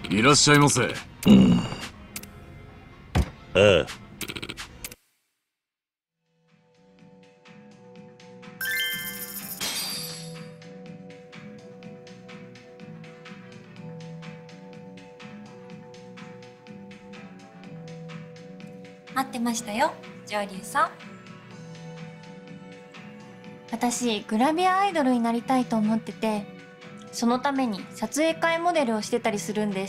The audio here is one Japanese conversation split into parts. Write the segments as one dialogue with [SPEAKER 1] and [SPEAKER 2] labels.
[SPEAKER 1] いらっしゃいませ。あ
[SPEAKER 2] ああ。
[SPEAKER 3] 待ってましたよ、上流さん。私、グラビアアイドルになりたいと思ってて、そのために撮影会モデルをしてたりするんです。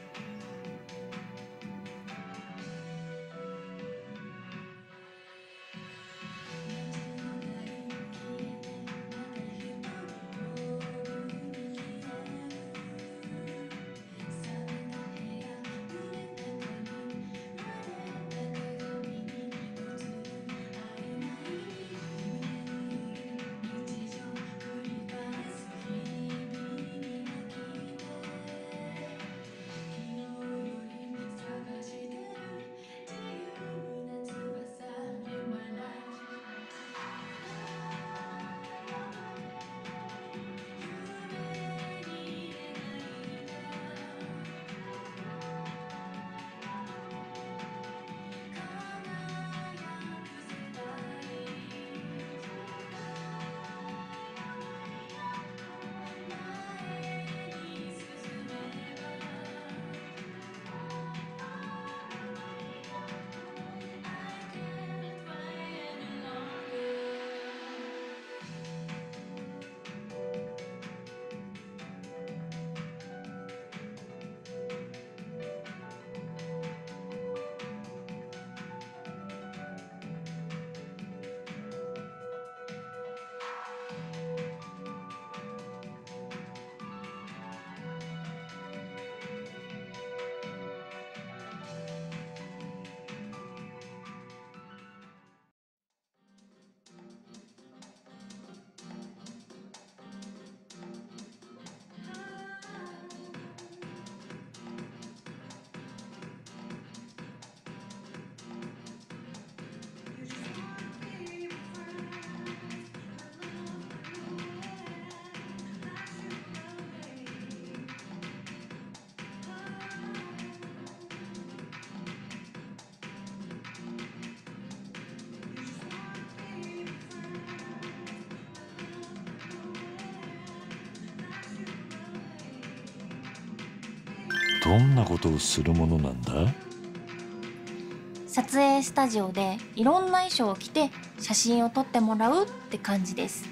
[SPEAKER 2] どんなことをするものなんだ？
[SPEAKER 3] 撮影スタジオでいろんな衣装を着て写真を撮ってもらうって感じです。い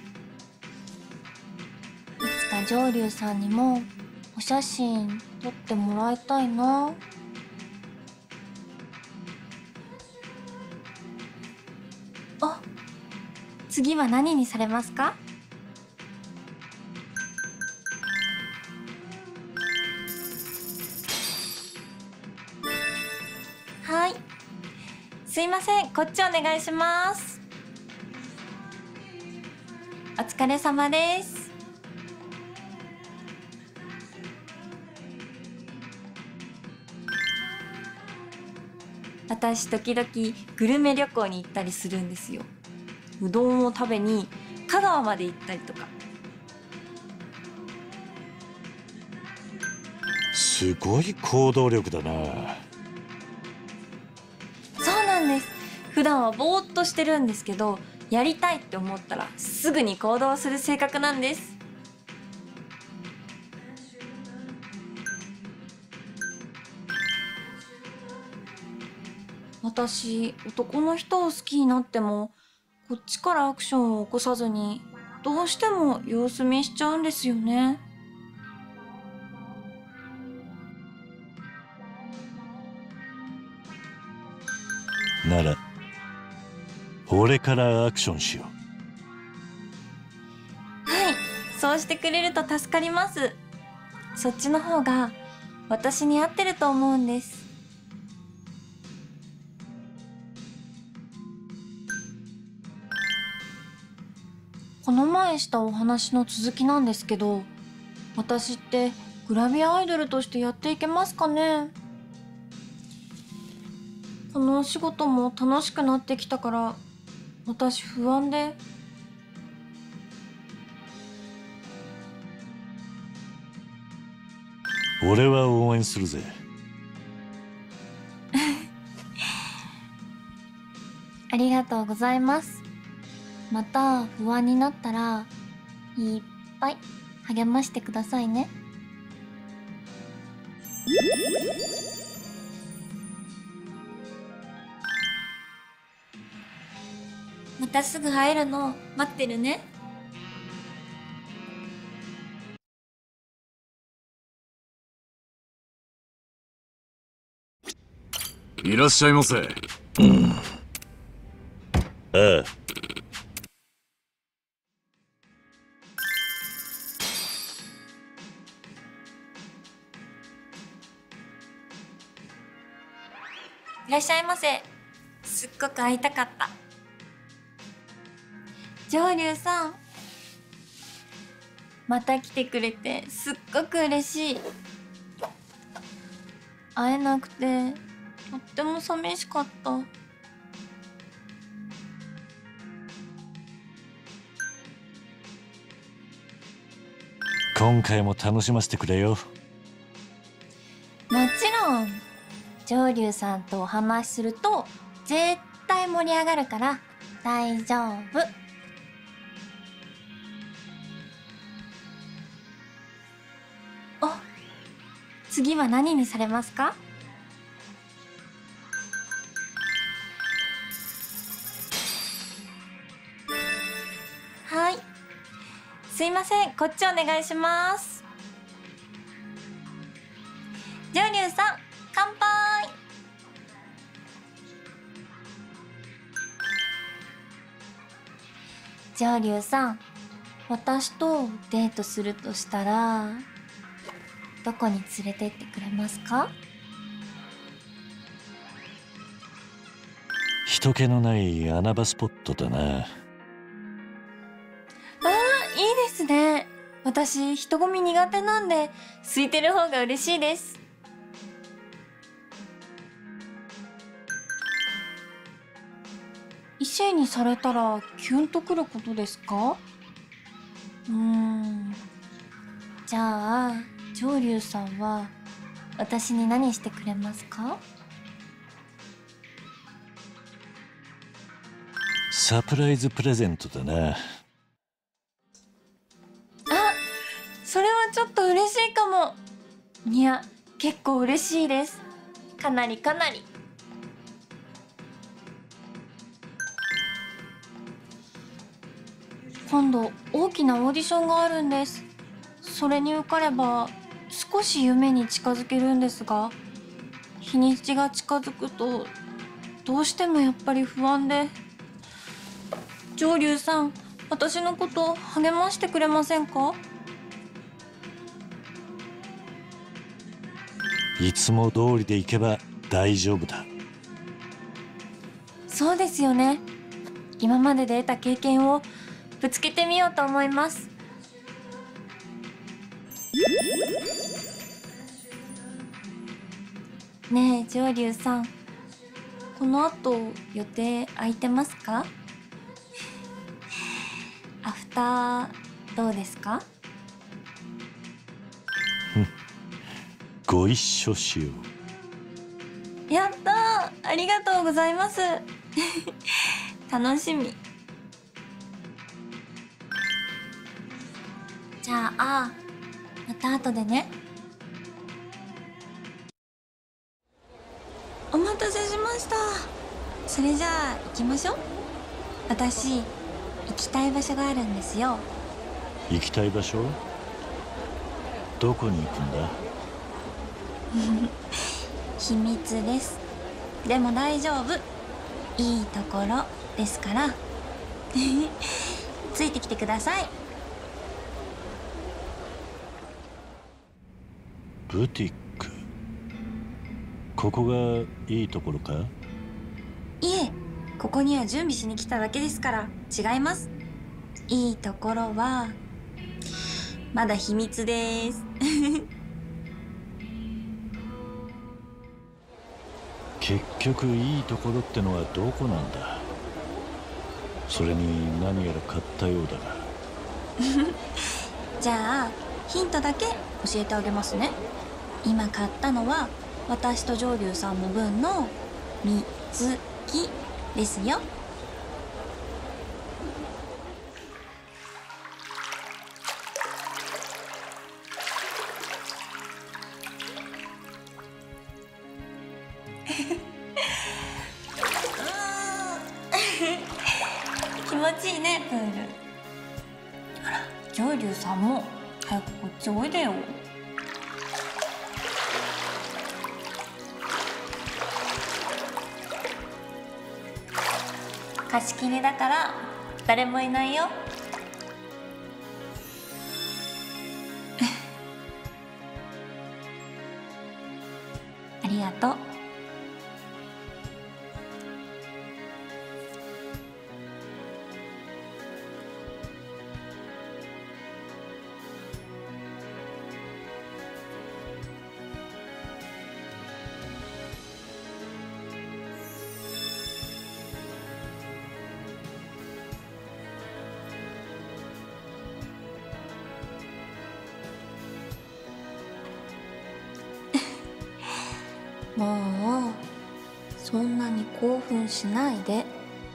[SPEAKER 3] つか上流さんにもお写真撮ってもらいたいな。あ、次は何にされますか？はい。すいません、こっちお願いします。お疲れ様です。私、時々グルメ旅行に行ったりするんですよ。うどんを食べに香川まで行ったりとか。
[SPEAKER 2] すごい行動力だな。
[SPEAKER 3] そうなんです。普段はぼーっとしてるんですけど、やりたいって思ったらすぐに行動する性格なんです。私、男の人を好きになっても、こっちからアクションを起こさずに、どうしても様子見しちゃうんですよね。
[SPEAKER 2] なら俺からアクションしよ
[SPEAKER 3] はい、そうしてくれると助かります。そっちの方が私に合ってると思うんです。この前したお話の続きなんですけど、私ってグラビアアイドルとしてやっていけますかね？このお仕事も楽しくなってきたから、私不安で。
[SPEAKER 2] う。 俺は応援するぜ。
[SPEAKER 3] ありがとうございます。また不安になったらいっぱい励ましてくださいね。またすぐ会えるの待ってるね。
[SPEAKER 1] いらっしゃいませ。
[SPEAKER 2] ああ。
[SPEAKER 3] いらっしゃいませ。すっごく会いたかった。上流さん、また来てくれてすっごく嬉しい。会えなくてとっても寂しかった。
[SPEAKER 2] 今回も楽しませてくれよ。
[SPEAKER 3] もちろん上流さんとお話しすると絶対盛り上がるから大丈夫。次は何にされますか？はい、すいません、こっちお願いします。上流さん、乾杯。上流さん、私とデートするとしたらどこに連れてってくれますか？
[SPEAKER 2] 人気のない穴場スポットだな。
[SPEAKER 3] いいですね。私人混み苦手なんで空いてる方が嬉しいです。異性にされたらキュンとくることですか？じゃあ上流さんは私に何してくれますか？
[SPEAKER 2] サプライズプレゼントだな。
[SPEAKER 3] それはちょっと嬉しいかも。いや、結構嬉しいです。かなり。今度大きなオーディションがあるんです。それに受かれば少し夢に近づけるんですが、日にちが近づくとどうしてもやっぱり不安で。上流さん、私のこと励ましてくれませんか？
[SPEAKER 2] いつも通りで行けば大丈夫だ。
[SPEAKER 3] そうですよね。今までで得た経験をぶつけてみようと思います。ねえ上流さん、この後予定空いてますか？アフターどうですか？
[SPEAKER 2] ご一緒しよう。
[SPEAKER 3] やったー、ありがとうございます。楽しみ。じゃあまた後でね。お待たせしました。それじゃあ行きましょう。私行きたい場所があるんですよ。
[SPEAKER 2] 行きたい場所？どこに行くんだ？
[SPEAKER 3] 秘密です。でも大丈夫、いいところですからついてきてください。
[SPEAKER 2] ブティック。ここがいいところか？
[SPEAKER 3] いえ、ここには準備しに来ただけですから。違います。いいところはまだ秘密です
[SPEAKER 2] 結局いいところってのはどこなんだ？それに何やら買ったようだが
[SPEAKER 3] じゃあヒントだけ教えてあげますね。 今買ったのは私と上流さんの分の水着ですよ。気持ちいいねプール。あら上流さんも早くこっちおいでよ。貸し切りだから誰もいないよ。ありがとう。もうそんなに興奮しないで。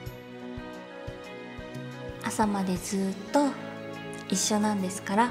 [SPEAKER 3] 朝までずっと一緒なんですから。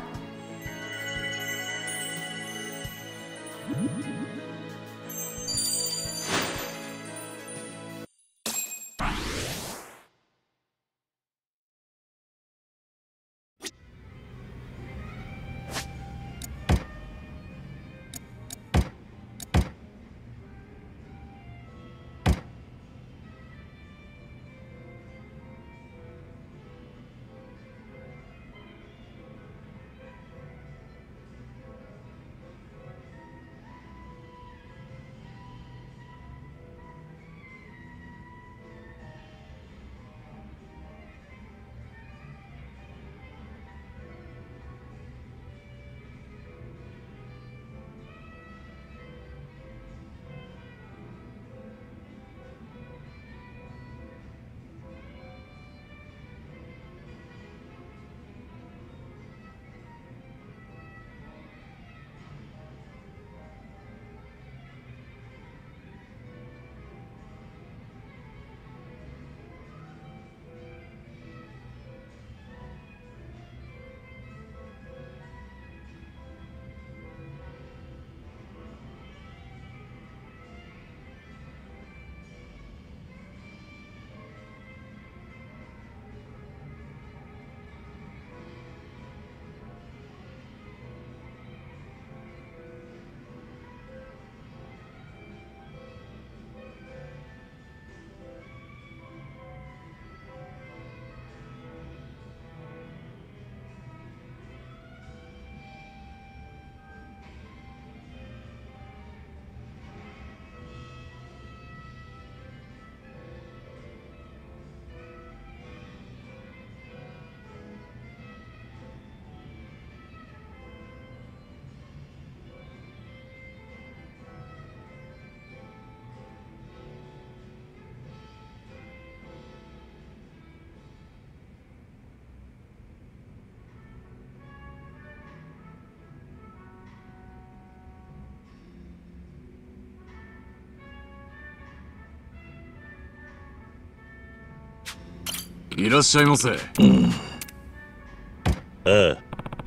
[SPEAKER 1] いらっしゃいませ。
[SPEAKER 2] ああ。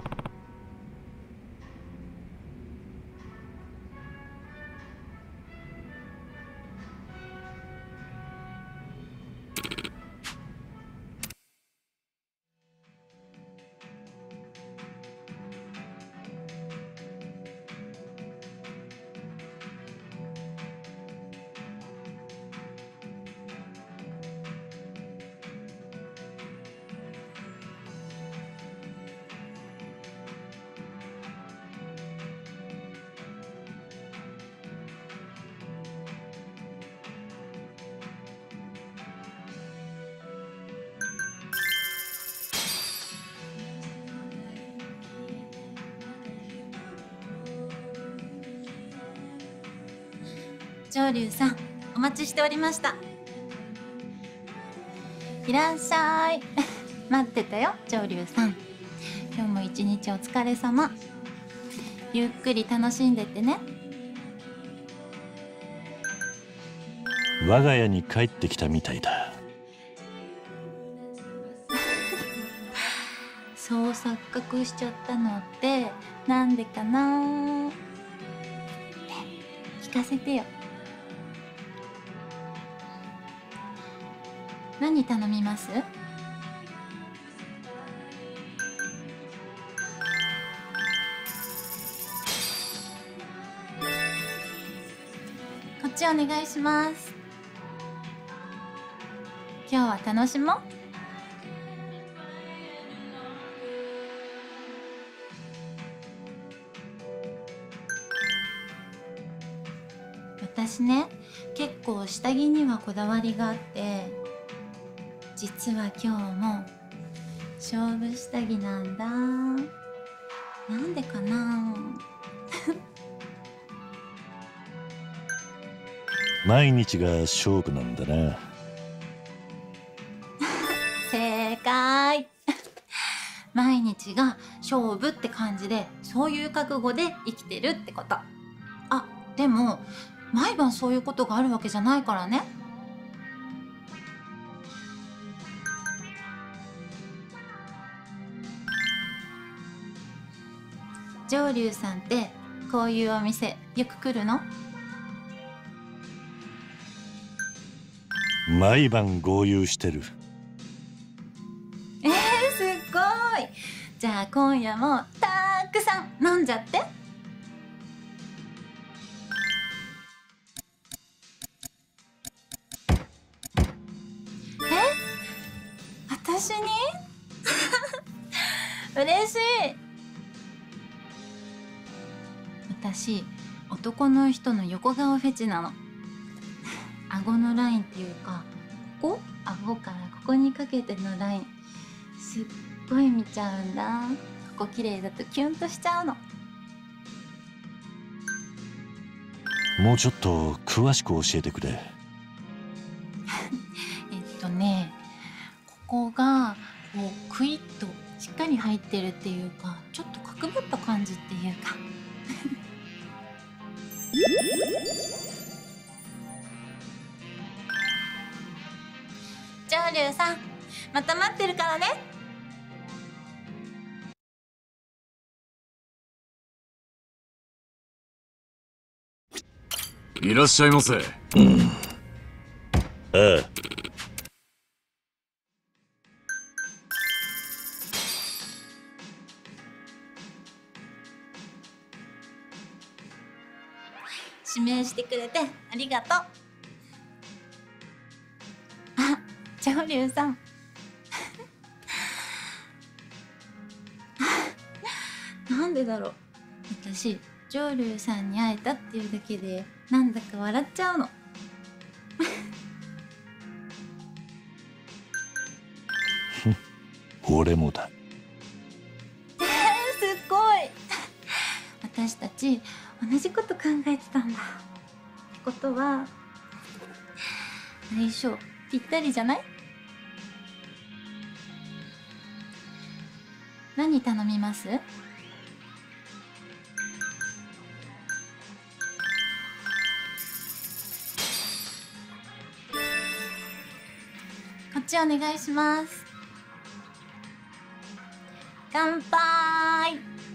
[SPEAKER 3] 上流さん、お待ちしておりました。いらっしゃい。待ってたよ、上流さん。今日も一日お疲れ様。ゆっくり楽しんでってね。
[SPEAKER 2] 我が家に帰ってきたみたいだ。
[SPEAKER 4] そう錯覚しちゃったのってなんでかな。ね、聞かせてよ。何頼みます？こっちお願いします。今日は楽しもう。私ね、結構下着にはこだわりがあって、実は今日も勝負下着なんだ。なんでかな。
[SPEAKER 2] 毎日が勝負なんだな。
[SPEAKER 4] 正解。毎日が勝負って感じで、そういう覚悟で生きてるってこと。あ、でも毎晩そういうことがあるわけじゃないからね。上流さんってこういうお店よく来るの？
[SPEAKER 2] 毎晩豪遊してる。
[SPEAKER 4] すっごい。じゃあ今夜もたくさん飲んじゃって。私に嬉しい。私、男の人の横顔フェチなの。顎のラインっていうか、ここ顎からここにかけてのラインすっごい見ちゃうんだ。ここ綺麗だとキュンとしちゃうの。
[SPEAKER 2] もうちょっと詳しく教えてくれ。
[SPEAKER 4] ここがこうクイッとしっかり入ってるっていうか、ちょっと角張った感じっていうか。上流さん、また待ってるからね。
[SPEAKER 1] いらっしゃいませ。
[SPEAKER 2] ああ。
[SPEAKER 4] 指名してくれてありがとう。あ、上流さん。なんでだろう。私、上流さんに会えたっていうだけでなんだか笑っちゃうの。
[SPEAKER 2] 俺もだ。
[SPEAKER 4] すっごい。私たち同じこと考えてたんだ。ってことは相性ぴったりじゃない？何頼みます？こっちお願いします。乾杯。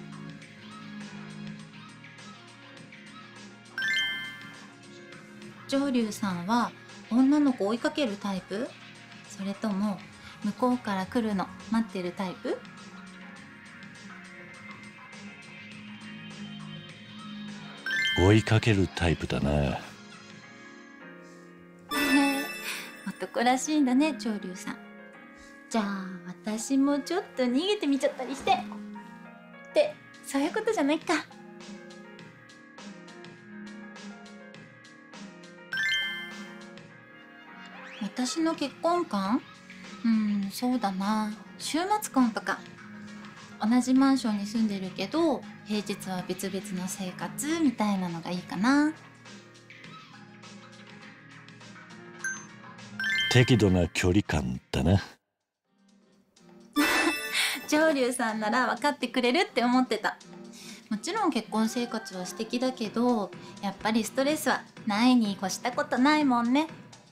[SPEAKER 4] 上流さんは女の子追いかけるタイプ？それとも向こうから来るの待ってるタイプ？
[SPEAKER 2] 追いかけるタイプだな。
[SPEAKER 4] 男らしいんだね、上流さん。じゃあ私もちょっと逃げてみちゃったりして。ってそういうことじゃないか。私の結婚観？そうだな。週末婚とか。同じマンションに住んでるけど平日は別々の生活みたいなのがいいかな。
[SPEAKER 2] 適度な距離感だな。
[SPEAKER 4] 上流さんなら分かってくれるって思ってた。もちろん結婚生活は素敵だけど、やっぱりストレスはないに越したことないもんね。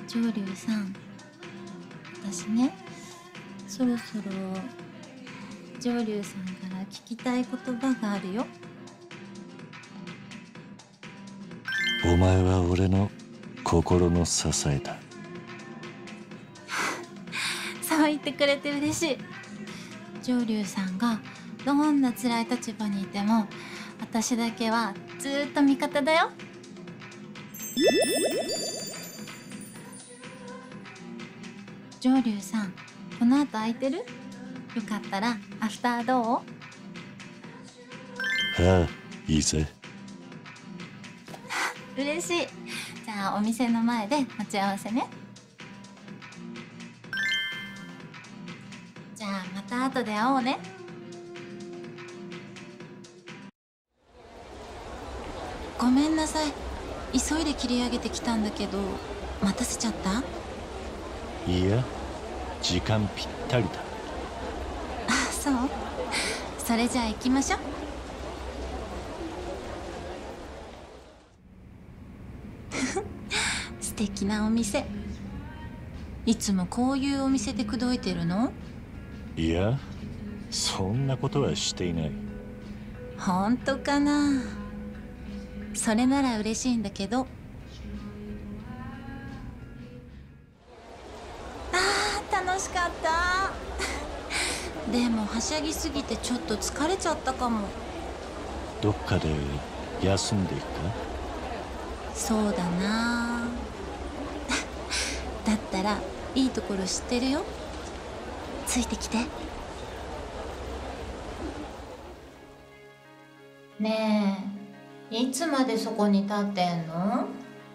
[SPEAKER 4] 上流さん、私ね、そろそろ上流さんから聞きたい言葉があるよ。
[SPEAKER 2] お前は俺の心の支えだ。
[SPEAKER 4] そう言ってくれて嬉しい。上流さんがどんな辛い立場にいても、私だけはずーっと味方だよ。上流さん、この後空いてる？よかったらアフターどう？
[SPEAKER 2] ああ、いいぜ。
[SPEAKER 4] 嬉しい。じゃあお店の前で待ち合わせね。じゃあまた後で会おうね。ごめんなさい。急いで切り上げてきたんだけど、待たせちゃった？
[SPEAKER 2] いや、時間ぴったりだ。
[SPEAKER 4] あ、そう？それじゃあ行きましょう。素敵なお店。いつもこういうお店で口説いてるの？
[SPEAKER 2] いや、そんなことはしていない。
[SPEAKER 4] 本当かな？それなら嬉しいんだけど。楽しかった。でもはしゃぎすぎてちょっと疲れちゃったかも。
[SPEAKER 2] どっかで休んでいくか？
[SPEAKER 4] そうだな。だったらいいところ知ってるよ。ついてきて。ねえ、いつまでそこに立ってんの？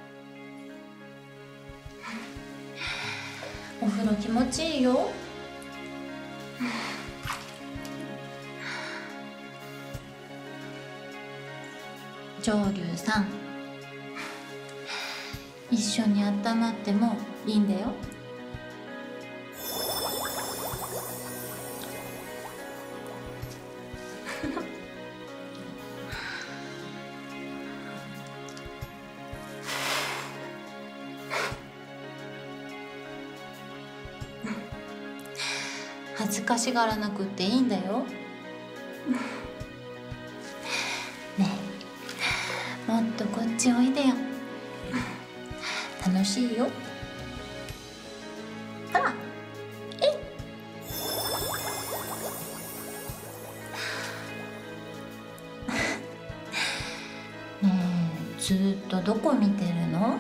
[SPEAKER 4] お風呂気持ちいいよ。上流さん、一緒に温まってもいいんだよ。恥ずかしがらなくっていいんだよ。ねえ、もっとこっちおいでよ。楽しいよ。ほら、ねえ、ずーっとどこ見てるの？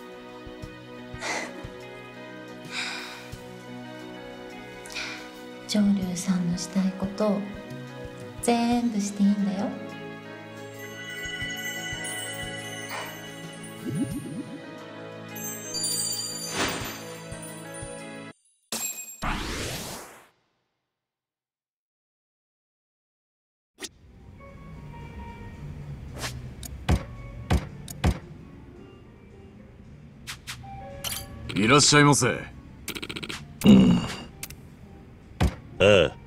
[SPEAKER 4] 上流さんのしたいこと全部していいんだよ。
[SPEAKER 1] いらっしゃいませ。
[SPEAKER 2] ああ。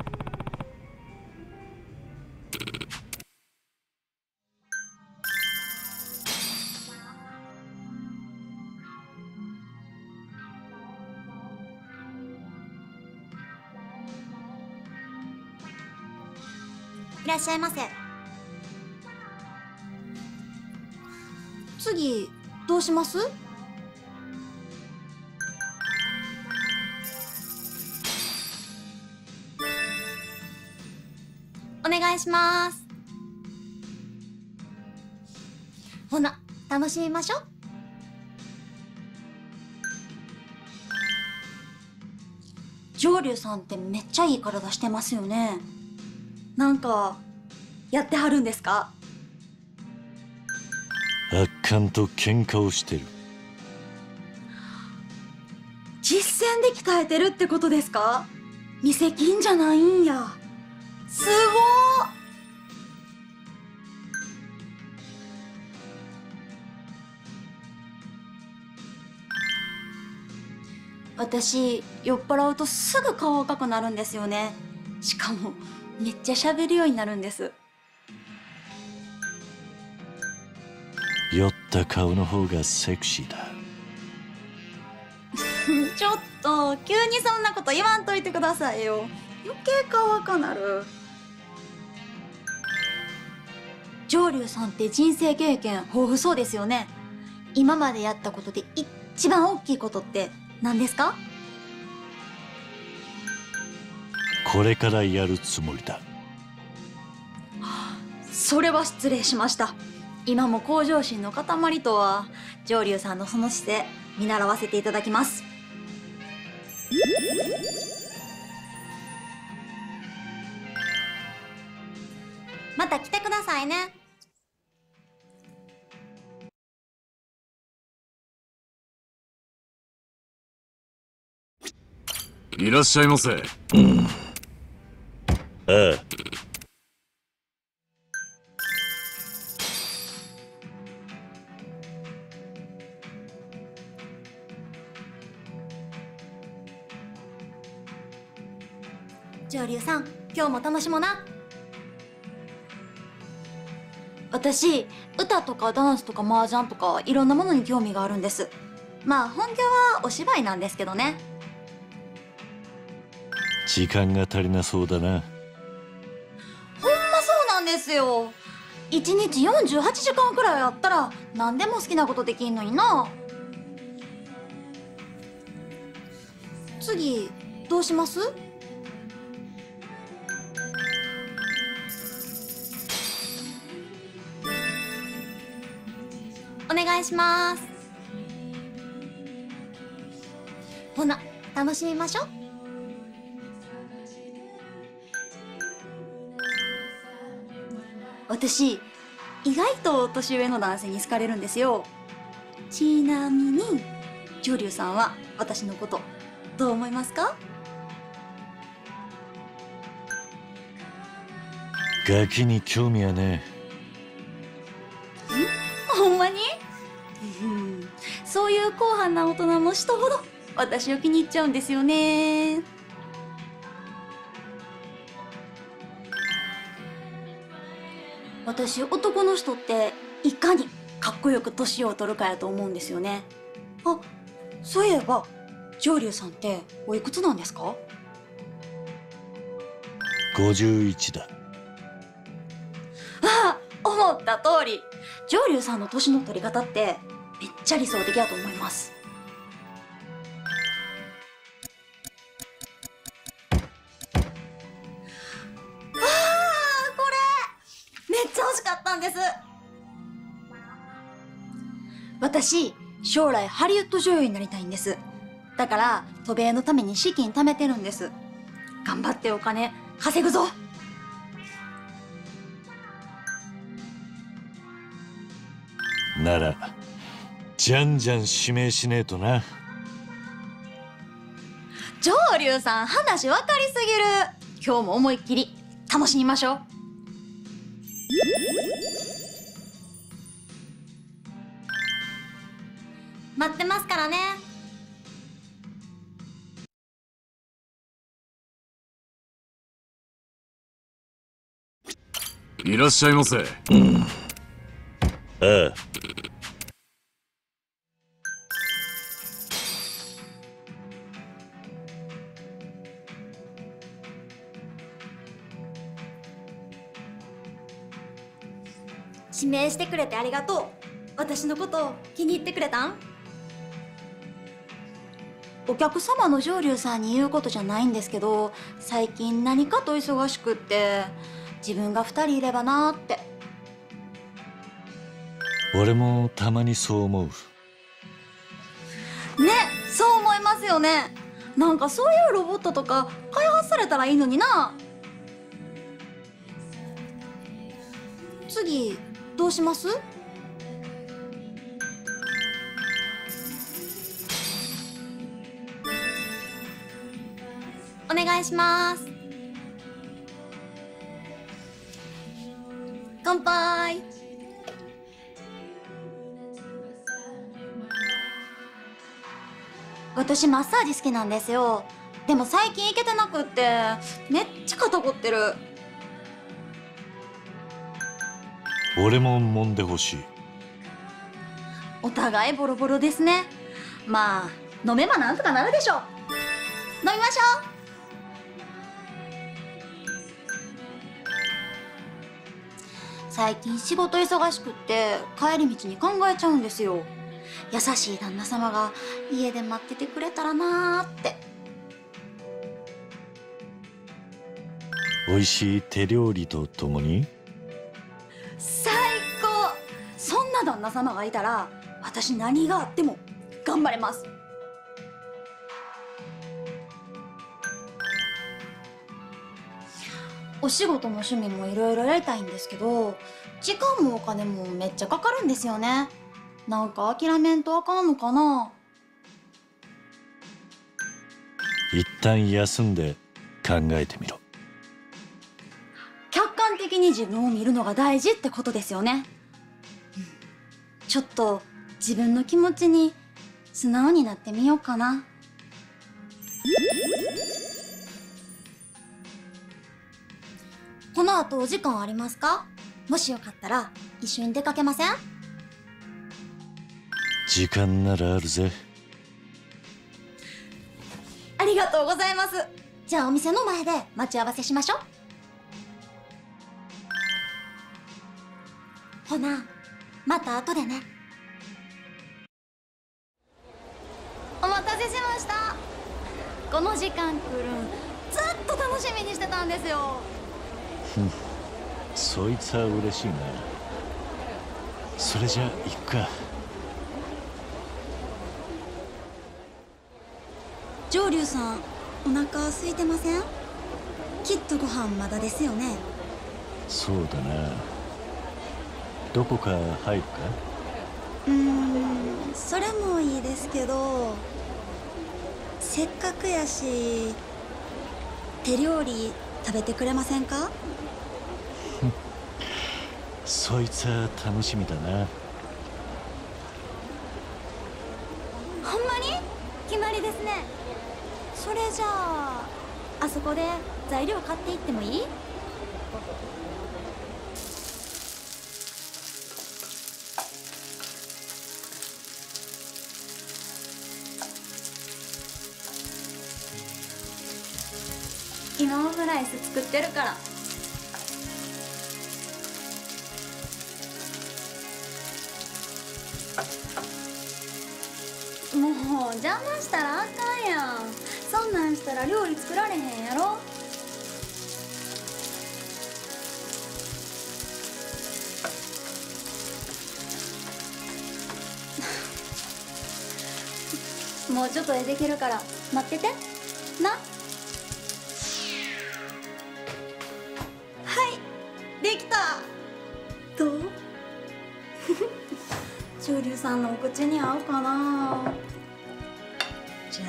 [SPEAKER 5] いらっしゃいませ。次どうします？お願いします。ほな、楽しみましょう。上流さんってめっちゃいい体してますよね。なんかやってはるんですか？
[SPEAKER 2] あかんと喧嘩をしてる。
[SPEAKER 5] 実践で鍛えてるってことですか？店金じゃないんや。すごー。私酔っ払うとすぐ顔赤くなるんですよね。しかもめっちゃ喋るようになるんです。
[SPEAKER 2] 酔った顔の方がセクシーだ。
[SPEAKER 5] ちょっと急にそんなこと言わんといてくださいよ。余計顔赤なる。上流さんって人生経験豊富そうですよね。今までやったことで一番大きいことって何ですか？
[SPEAKER 2] これからやるつもりだ。
[SPEAKER 5] それは失礼しました。今も向上心の塊とは。上流さんのその姿勢見習わせていただきます。また来てくださいね。
[SPEAKER 1] いらっしゃいませ。
[SPEAKER 2] ああ。
[SPEAKER 5] 上流さん、今日も楽しもうな。私、歌とかダンスとか麻雀とかいろんなものに興味があるんです。まあ本業はお芝居なんですけどね。
[SPEAKER 2] 時間が足りなそうだな。
[SPEAKER 5] ほんまそうなんですよ。1日48時間くらいあったら何でも好きなことできんのにな。次どうします？お願いします。ほな、楽しみましょう。私、意外と年上の男性に好かれるんですよ。ちなみに、上流さんは私のことどう思いますか？
[SPEAKER 2] ガキに興味はね
[SPEAKER 5] ほんまに？そういう硬派な大人の人ほど私を気に入っちゃうんですよね。私、男の人っていかにかっこよく年を取るかやと思うんですよね。あ、そういえば上流さんっておいくつなんですか
[SPEAKER 2] 51だ。
[SPEAKER 5] ああ、思った通り。上流さんの年の取り方ってめっちゃ理想的だと思います。これめっちゃ欲しかったんです。私、将来ハリウッド女優になりたいんです。だから渡米のために資金貯めてるんです。頑張ってお金稼ぐぞ。
[SPEAKER 2] ならじゃんじゃん指名しねえとな。
[SPEAKER 5] 上流さん、話分かりすぎる。今日も思いっきり楽しみましょう。待ってますからね。
[SPEAKER 1] いらっしゃいませ。
[SPEAKER 2] ああ。
[SPEAKER 5] 指名してくれてありがとう。私のこと気に入ってくれたん？お客様の上流さんに言うことじゃないんですけど、最近何かと忙しくって自分が2人いればなーって。
[SPEAKER 2] 俺もたまにそう思う。
[SPEAKER 5] ね、そう思いますよね。なんかそういうロボットとか開発されたらいいのにな。次どうします？お願いします。乾杯。私マッサージ好きなんですよ。でも最近行けてなくってめっちゃ肩凝ってる。
[SPEAKER 2] 俺も揉んでほしい。
[SPEAKER 5] お互いボロボロですね。まあ飲めばなんとかなるでしょ。飲みましょう。最近仕事忙しくって帰り道に考えちゃうんですよ。優しい旦那様が家で待っててくれたらなーって。
[SPEAKER 2] 美味しい手料理とともに。
[SPEAKER 5] 最高。そんな旦那様がいたら私何があっても頑張れます。お仕事も趣味もいろいろやりたいんですけど、時間もお金もめっちゃかかるんですよね。なんか諦めんとあかんのかな。
[SPEAKER 2] 一旦休んで考えてみろ。
[SPEAKER 5] 客観的に自分を見るのが大事ってことですよね。ちょっと自分の気持ちに素直になってみようかな。この後お時間ありますか？もしよかったら一緒に出かけません？
[SPEAKER 2] 時間ならあるぜ。
[SPEAKER 5] ありがとうございます。じゃあお店の前で待ち合わせしましょう。ほな、また後でね。お待たせしました。この時間来るんずっと楽しみにしてたんですよ。
[SPEAKER 2] そいつは嬉しいな。それじゃ行くか。
[SPEAKER 5] 上流さん、お腹空いてません？きっとご飯まだですよね。
[SPEAKER 2] そうだな。どこか入るか？
[SPEAKER 5] それもいいですけど、せっかくやし手料理食べてくれませんか？
[SPEAKER 2] そいつは楽しみだな。
[SPEAKER 5] ほんまに？決まりですね。それじゃああそこで材料買っていってもいい？今オムライス作ってるから。もう邪魔したらあかんやん。そんなんしたら料理作られへんやろ。もうちょっとでできるから待っててな。はいできた。どう？上流さんのお口に合うかな。じゃ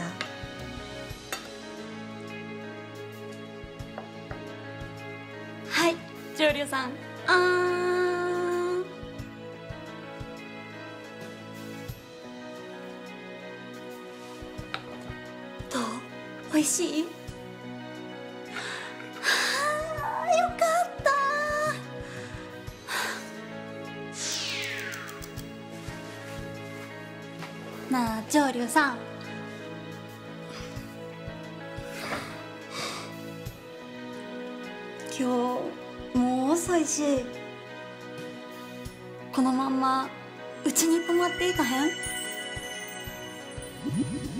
[SPEAKER 5] あ、はい、上流さん、どう？おいしい？はあ、よかった。なあ、上流さん。今日もう遅いし、このまんまうちに泊まっていかへん？